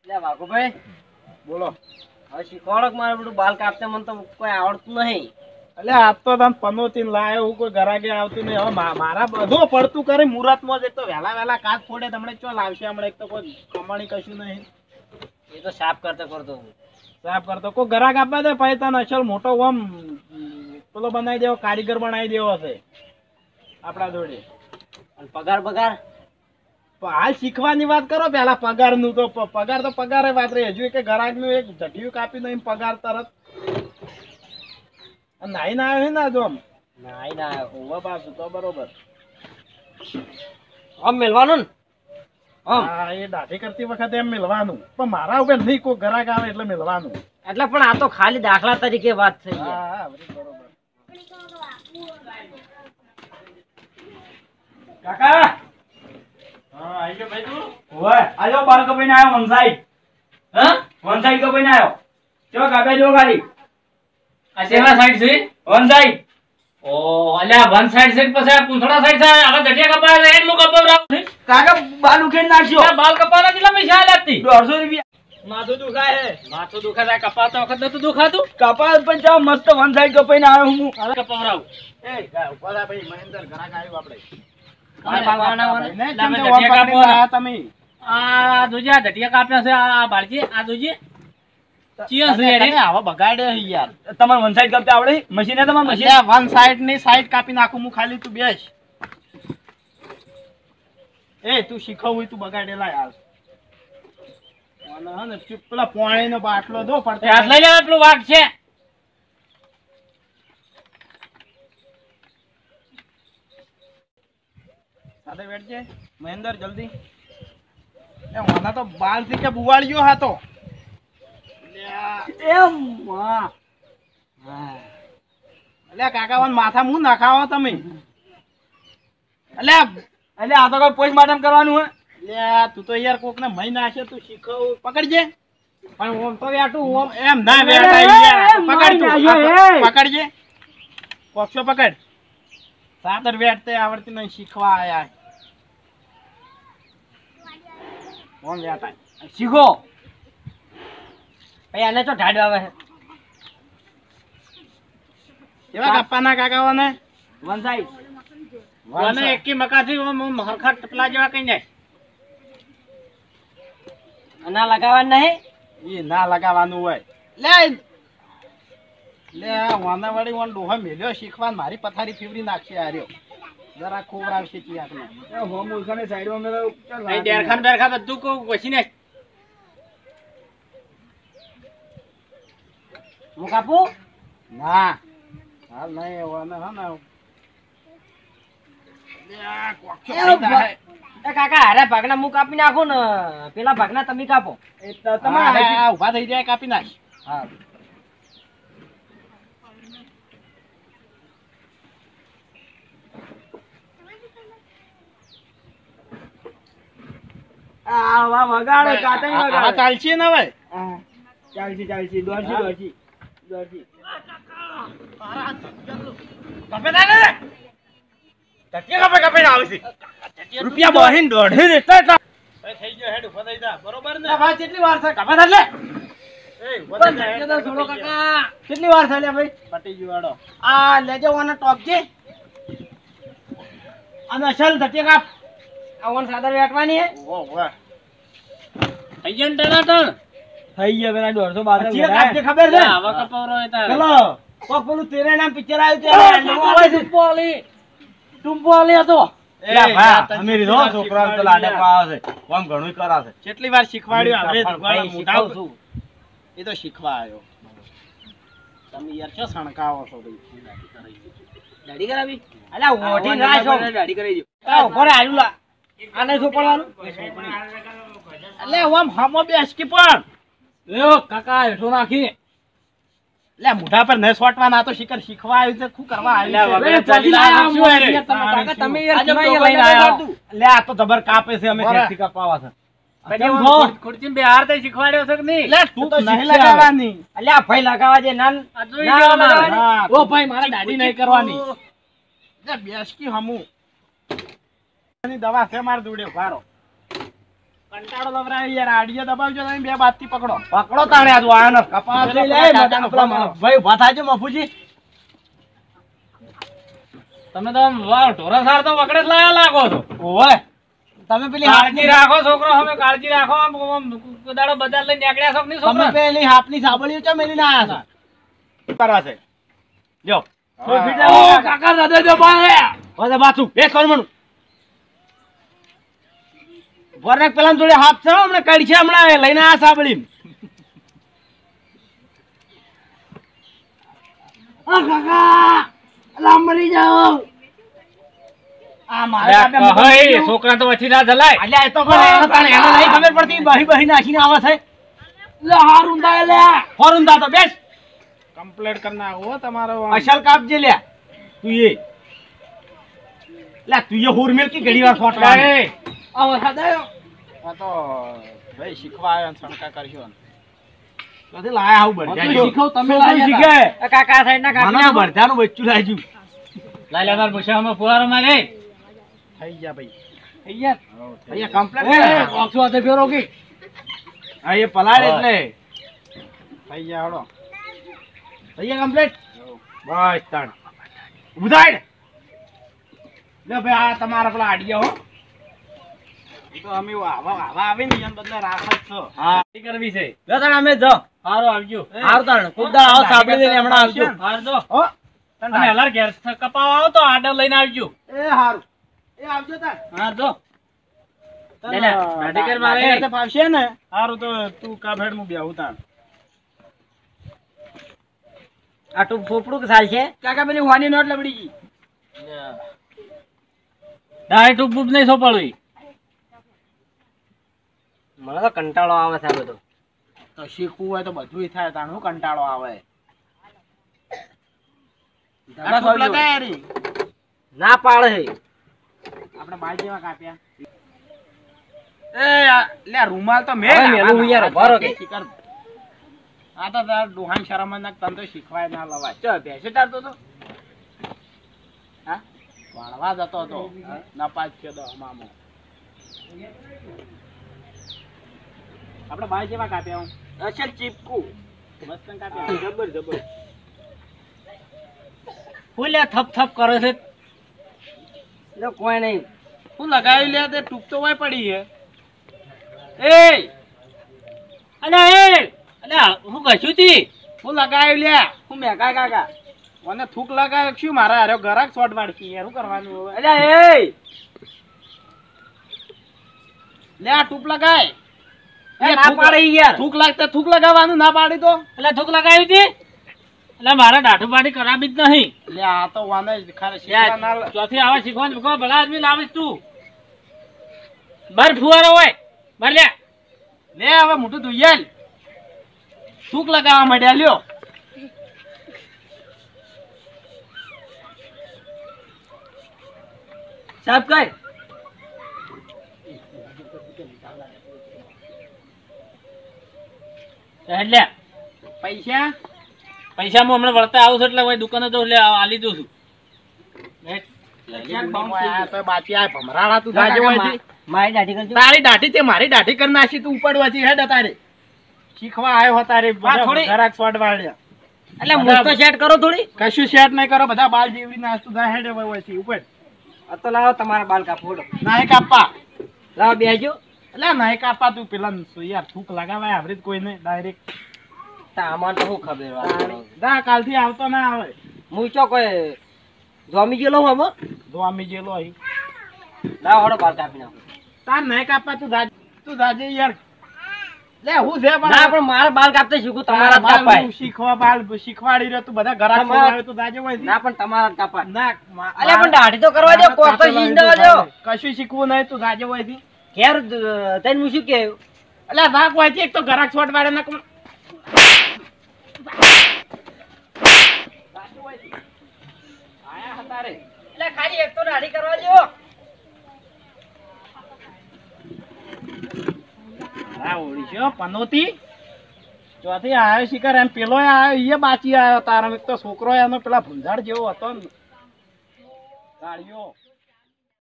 લે વાઘુભાઈ બોલો. હવે શીખવાડો કે મારે બધું બાલ કાપતા મને તો કોઈ આવડતું નહીં. એટલે આજ તો તમે પનોતીને લાયો હું કોઈ ઘરાકે આવતું નહીં. હવે મારા બધું પડતું કરે મુહૂર્તમાં જ. એક તો વહેલા કાચ ફોડે તમને ચો લાવશે હમણાં. એક તો કોઈ કમાણી કશું નહીં. એ તો સાફ કરતો હું સાહેબ કરતો કોઈ ઘરાક આપવા દે પછી તને અસલ મોટો ઓમ પેલો બનાવી દેવો, કારીગર બનાવી દેવો છે આપડા જોડે. અને પગાર હાલ શીખવાની વાત કરો પેલા. પગાર નું તો પગાર વાત રહી. હજુ કે ઘરાક નું એક જટિયું કાપી દો પગાર તરત નાઈ ના આવ્યો ને જો નાઈ ના આવ્યો પાછું તો બરોબર. આમ મેલવાનું ને હા એ દાઢી કરતી વખતે એમ મેળવાનું. પણ મારા ઉપર નહીં કોઈ ઘરાક આવે એટલે મેળવાનું. એટલે પણ આ તો ખાલી દાખલા તરીકે વાત થઈ. હા બરોબર. કાકા હા આઈ ગયો ભાઈ તું. ઓય આજો બાલ કપાઈને આવ્યો વન સાઈડ. હા વન સાઈડ કપાઈને આવ્યો. ચો કાકા જો ખાલી આ સેવા સાઈડ છે વન સાઈડ. ઓ અલ્યા વન સાઈડ છે પછી આ પૂંછડા સાઈડ છે હવે જટિયા કપાય છે એનું કપાવરાવ છે કાકા બાલ ઉખેડ નાખ્યો. આ બાલ કપાવના કેટલા પૈસા આલ્યાતી 150 રૂપિયા. માથું દુખાય હે. માથું દુખાતા કપાવતા વખત નતું દુખાતું કપાસ પણ ચા મસ્ત વન સાઈડ કપાઈને આવ્યો હું. હવે કપાવરાવ એ ગાય ઉપર આ ભાઈ મહેન્દ્ર ઘરાક આવ્યો આપણે. તમે આ જોજે આ જટિયા કાપ્યા છે આ બાળજી આ જોજે ચિયા છે રે આવા બગાડે યાર. તમારે વન સાઈડ કાપતા આવડે મશીન હે તમારે મશીન? એટલે વન સાઈડ ની સાઈડ કાપી નાખું હું ખાલી. તું બેસ. એ તું શીખવું હોય તું બગાડેલા યાર. અને હે ને પેલા પાણી નો બાટલો દો પડતો. હાથ લઈ લેવા પેલું વાઘ છે સાથે બેઠજે મહેન્દ્ર જલ્દી. એ મને તો બાલ થી કે બુવાળ્યો હતો. એમ વાહ. અલ્યા કાકા વન માથા મું નાખાવો તમે. એટલે આ તો કોઈ પોસ્ટમોર્ટમ કરવાનું હે. લે તું તો યાર કોક ને મહી નાખે. તું શીખવ પકડજે. પણ ઓમ તો બેઠું ઓમ એમ ના બેઠા યાર. પકડ તું પકડજે. કોક્ષો પકડ. સાદર બેઠતે આવડતી નહીં શીખવા આયા. ઓમ બેઠા શીખો ભાઈ આને તો ઢાડ આવે છે. કેવા કાપવાના કાકાઓને વન સાઈડ અને એકી મકાથી હરખા ટપલા જેવા કઈ જાય ના લગાવવાનું નહીં. એ ના લગાવવાનું હોય. લે વાના વાળી વન ડોહા મેલ્યો શીખવા. મારી પથારી ફીવડી નાખશે આર્યો. જરા ખોવરાવશે ચિયાકને. હોમ ઉલખાને સાઈડમાં મેલો અહીં ડેરખાન બધું કો વસીને હું કાપું ના હાલ નહીં વાના હા ને. લે કોક્ષો ખાઈ જાય. એ કાકા હારે ભાગના હું કાપી નાખું ને પેલા ભાગના તમે કાપો. તમારે ઉભા થઈ જાય કાપી નાખ. હા આ વા વગાડો કાતે આ વગાડો. ચાલશે ને હવે. ચાલસી દોડસી. રૂપિયા બહીન દોઢે એટલા થઈ ગયો. હેડ ઉભા થઈ જા. બરોબર ને ભાઈ કેટલી વાર છે કપા થાલે? એ ઉભા થઈ જા. હેડ છોડો કાકા. કેટલી વાર થાલે ભાઈ? પટી ગયું હેડો. આ લેજો ઓને ટોપ છે અને અસલ ધટે કાપ. આવન સાદર વેટવાની હે. ઓહો વાહ. થઈ ગયા ને ટનાટણ થઈ ગયા પેલા 150 બાદ હજી એક આપને ખબર છે? આવા કપાવરો હતા ચલો કોક પેલું તેરે નામ પિક્ચર આવ્યું છે આવે છે ટુંપોલી હતો. એ ભાઈ અમે રીધો છોકરાઓ તો લાડે પાવે છે. આમ ઘણું કરાશે. કેટલી વાર શીખવાડ્યું આપણે ભાઈ મોઢા શીખવું છું. એ તો શીખવા આવ્યો. તમે યાર શું સણકાવો છો ભાઈ? દાઢી કરાવી અલ્યા ઓઢી રાખો. દાઢી કરી દો આ ઉપર આલ્યું લા આને શું પડવાનું. એટલે આમ હામો બેસ કે પણ લ્યો કાકા હેઠો નાખી એટલે મોઢા પર ન સોટવાના. તો શીખર શીખવા આવ્યું છે. શું કરવા આવ્યું છે? વગર ચાલી લાયા શું હે રે? કાકા તમે યાર આજે કેમ તો લઈને લઈને આવ્યા? આવ્યો. એટલે આ તો જબર કાપે છે. અમે ખેતી કાપાવા છે. કેમ છો ખુરચી બે હાર તઈ શીખવાડ્યો છે કે નહીં? એટલે તું તો નહીં લગાવવાની. અલ્યા ભાઈ લગાવા જે નાન આ જોઈ ના લ્યો મારે. લગાવવાની. હા, ઓ ભાઈ મારે દાઢી નહીં કરવાની એટલે બેસ કી હમું. એની દવા છે માર દુડે ભારો. કંટાળો લવરાય યાર આડીએ દબાવજો તમે બે બાદથી પકડો પકડો તાણે આ જો આયો ને કપાસ લઈ લે પેલા ભાઈ ઉભા થાજો મફુજી. તમે તો આમ વાહ ઢોરા સાર તો વગડે જ લાયા લાગો છો. ઓય તમે પેલી કાળજી રાખો છોકરો, હવે કાળજી રાખો. આમ દાડો બજાર લઈને નીકળ્યા છો કે નહીં તમે છોકરા? પેલી હાપની સાબળીઓ ચા મેલીને આયા છો કરવા છે જો ઓ કાકા હૃદય દે બાય ઓલે બાથું બે કરમણું વરક પેલા જોડે હાથ છે હમણાં કાઢી છે હમણાં લઈને આ સાબળી આ કાકા અલા મરી જાઓ આ મારે કાકા કહે, છોકરા તો વચ્ચે ના જલાય. અલ્યા એ તો પણ તાણે એને નહીં ખબર પડતી બહી બહી નાખીને આવે છે લે હારુંદા લે હોરુંદા તો બેસ કમ્પ્લીટ કરી નાખો તમારો અસલ કાપજે લે તું એ લે તું એ હોરમેલ की ઘડી વાર ફોટવા એ, આવો સાદાયો આ તો ભાઈ શીખવા આવ્યો ને શણકા કરશો કદે લાયા આવું બળજા શીખવ તમે શું લાયા શીખે કાકા સાઈડ ના કાપી મને નાખો. બળજાનું બચ્ચું લાજ્યું લાઈ લે તાર ભૂસામાં ફુવારો મારે. થઈ ગયા ભાઈ અહીંયા કમ્પ્લેટ બોક્સ વાતે ફેરો કે આ એ પલાળે એટલે થઈ ગયા હળો અહીંયા કમ્પ્લેટ બસ તાણ ઉધાડ લે ભાઈ આ તમારા પેલા આડિયા હો એ તો અમે આવા આવીને એમ બદલે રાખ જ છો હા શું કરવી છે? લે તાણ અમે જો હારું આવજો. હાર તાણ કુદા આવ સાબળી લઈને હમણાં આવજો હાર જો. હો અને હલાર ઘેર કપાવા આવો તો આડર લઈને આવજો. એ હારું એ આવજો તાણ હાર જો. તને લે, દાઢી કર મારે. દાઢી કરતા ફાવશે ને સારું તો તું કાભેડ હું બેહું તાણ આ તું ફોપડું કે સાલ છે કાકા પેલી વાની નોટ લબડી ગઈ ડાયરેક્ટ ઉપ નહીં સોપાડવી. મને તો કંટાળો આવે છે આ બધો તો શીખવું હોય તો બધુંય થાય તાણ હું કંટાળો આવે આ ટૂંક લગાય રી. ના પાડે છે આપણે બાઈ જેવા કાપ્યા એ લે રૂમાલ તો મેં હવે મેલું યાર, ભરો કે. આ તો તાર ડોહાન શરમ જ ના તને તો શીખવાય ના લવાય ચલ બેસે તારતો તો હા વાળવા જતો હતો નપાસ છે દો મામો આપણે બાઈ જેવા કાપ્યા હું અસલ ચીપકું મસ્ત કાપ્યા જબર જબર ફૂલ્યા થપ થપ કરે છે. લો કોઈ નહીં હું લગાવી લે તે ટૂંક તો વાય પડી હે એ અલ્યા હું કશું તી હું લગાવી લે હું મેકા કાકા મને થૂક લગાવ્યો શું મારા હારે ગરાક શોટ વાળકી યાર શું કરવાનું હવે અલ્યા એ લે આ ટૂંક લગાય એ ના પાડે યાર થૂક લાગતા થૂક લગાવવાનું ના પાડી તો એટલે થૂક લગાવી હતી. એટલે મારે દાઢું પાડી કરાવી જ નહીં. લે આ તો વાને ખરે શીખવા ના લે. ચોથી આવા શીખવાનું કહો, ભલા આદમી લાવીશ તું. બાર ફુવારો હોય બાર લે. લે હવે મોટું ધોઈયાલ થૂક લગાવવા માંડ્યા લ્યો સાહેબ કઈ એટલે પૈસા પૈસા હું હમણાં વળતા આવું છું એટલે હવે દુકાને તો એટલે આલી દઉં છું. આ તો બાકી આ ભમરાડા તું જાજે હોયથી. મારી દાઢી કરજો તારી દાઢી તે મારી દાઢી કરી નાખી તું ઉપાડવાથી હેડ તારે શીખવા આવ્યો તારે થોડી- ગરાક શોટ વાળ્યા એટલે હું તો સેટ કરો થોડી કશું સેટ નહીં કરો બધા બાલ જેવડી નાસ્તું જા હેડ હોયથી ઉપર આ તો લાવો તમારા બાલ કાપોડો નાય કાપા લાવો બેજો એટલે નાય કાપા તું પેલા યાર થૂક લગાવાય આવડે કોઈ નહીં ડાયરેક્ટ આમાં તો શું ખબર વાત દા કાલથી આવતો ના આવે હું ચો કોઈ જોમી ગયેલો હું હવે જો આમી જેલો અહીં લાવો હડો બાલ કાપી નાખો તાર નહીં કાપા તું જાજે યાર લે હું છે પણ ના પણ મારા બાલ કાપતા શીખું તમારા તારા બાલ કાપાય હું શીખવા બાલ શીખવાડી રહ્યો તું બધા ગરાક તમારા- આવે તું જાજે હોય ના પણ તમારા કાપાય ના અલ્યા પણ દાઢી તો કરવા દો કોક તો શીખ દેવા દો કશું શીખવું નહીં તું જાજે હોય થી ઘેર તને હું શું કેવું એટલે ભાગ હોય છે એક તો ગરાક શોટ વાળે ના આયા હતા રે એટલે ખાલી એક તો દાઢી કરવા દો આ ઓળીશો પનોતી ચોથી આવ્યો શિકાર એમ પેલો આવ્યો એ બાચી આવ્યો તારો એક તો છોકરો એનો પેલા ભૂંજાડ જેવો હતો ને ગાળિયો